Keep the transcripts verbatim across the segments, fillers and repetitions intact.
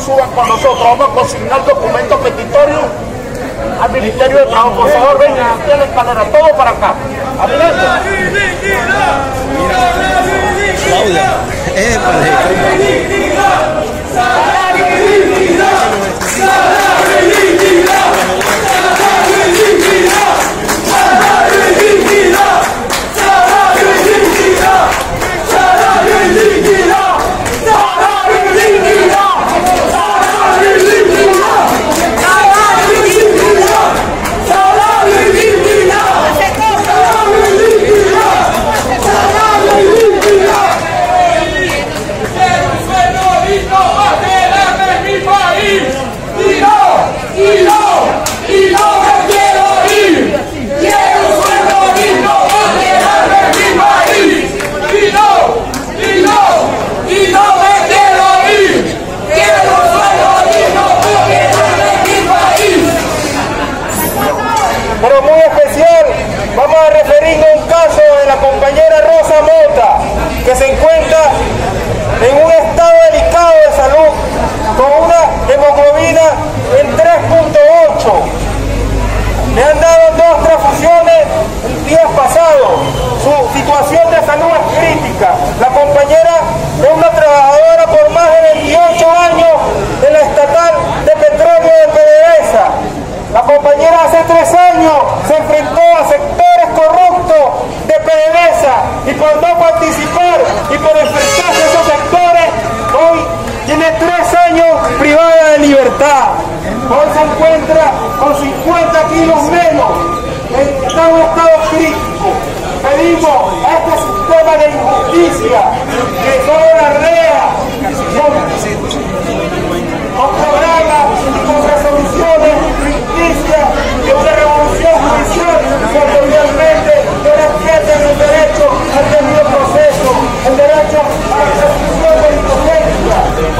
suban con nosotros. Vamos a consignar documentos petitorios al Ministerio de Trabajo. Por favor, vengan aquí a la escalera, todo para acá. Adelante. Claudia, pero muy especial, vamos a referirnos a un caso de la compañera Rosa Mota, que se encuentra en un estado delicado de salud, con una hemoglobina en tres punto ocho. Le han dado dos transfusiones el día pasado. Su situación de salud es crítica. La compañera es una trabajadora por más de veintiocho años en la estatal de petróleo de PDVSA. La compañera hace tres años se enfrentó a sectores corruptos de PDVSA y por no participar y por enfrentarse a esos sectores, hoy tiene tres años privada de libertad. Hoy se encuentra con cincuenta kilos menos, está en un estado crítico. Pedimos a este sistema de injusticia que solo la R E A, con, con programas y con resoluciones ficticias de una revolución judicial que obviamente no respeten el derecho al debido proceso, el derecho a la ejecución de la inocencia.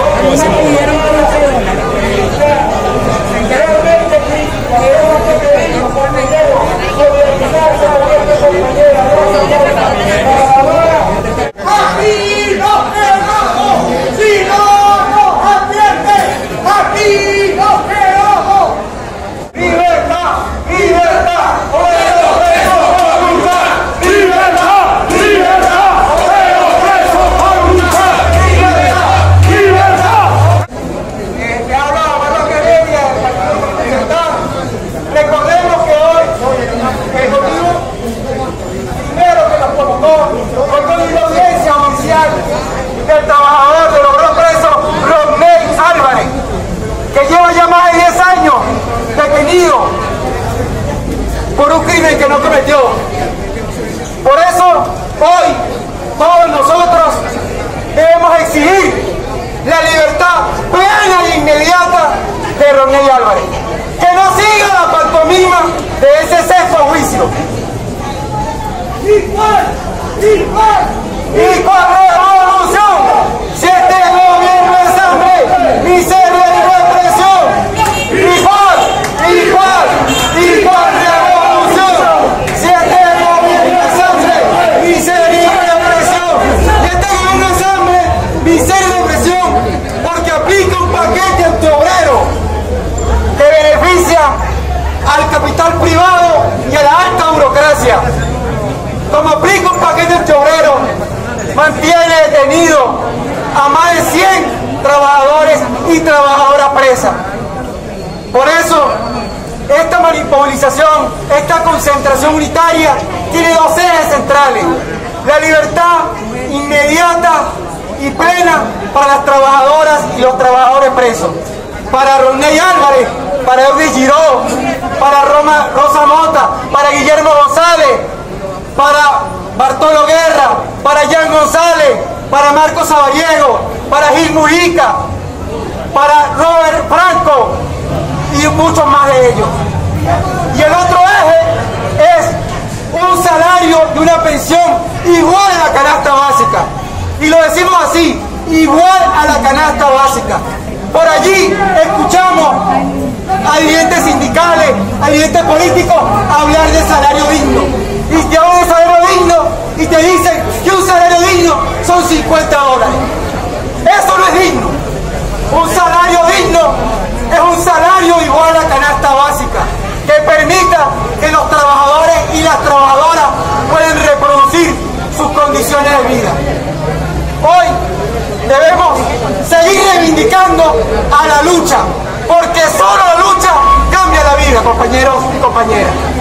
Realmente crítica, debemos que pedimos por dinero, solidarizarse con esta compañera, trabajadora. ¡Aquí nos quedamos! ¡Si no nos atienden! ¡Aquí nos quedamos! ¡Libertad! ¡Libertad! ¡Obrero preso por luchar! ¡Libertad! ¡Libertad! ¡Obrero preso por luchar! ¡Libertad! ¡Libertad! Te habla Manuel Heredia del Partido Libertad. Recordemos que hoy el motivo primero que nos provocó fue la audiencia oficial del trabajador del obrero preso Rodney Álvarez, que lleva ya más de diez años detenido por un crimen que no cometió. Por eso hoy todos nosotros debemos exigir la libertad plena e inmediata de Rodney Álvarez, que no siga la pantomima de ese sexto juicio. ¡Igual! ¡Igual! ¡Igual revolución! Si este gobierno es hambre, miseria y represión. ¡Igual! ¡Igual! ¡Igual revolución! Si este gobierno es hambre, miseria y represión. Si este gobierno es hambre, miseria y represión, porque aplica un paquete antiobrero que beneficia al capital privado y a la alta burocracia. Como aplica un paquete antiobrero, mantiene detenido a más de cien trabajadores y trabajadoras presas. Por eso, esta movilización, esta concentración unitaria, tiene dos ejes centrales: la libertad inmediata y plena para las trabajadoras y los trabajadores presos. Para Rodney Álvarez, para Eudis Giró, para Roma, Rosa Mota, para Guillermo González, para Bartolo Guerra, para Jan González, para Marcos Sabariego, para Gil Mujica, para Robert Franco y muchos más de ellos. Y el otro eje es un salario de una pensión igual a la canasta básica. Y lo decimos así, igual a la canasta básica. Por allí escuchamos a dirigentes sindicales, a dirigentes políticos hablar de salario digno. Y te hablan de salario digno y te dicen que un salario digno son cincuenta dólares. Eso no es digno. Un salario digno reivindicando a la lucha, porque solo la lucha cambia la vida, compañeros y compañeras.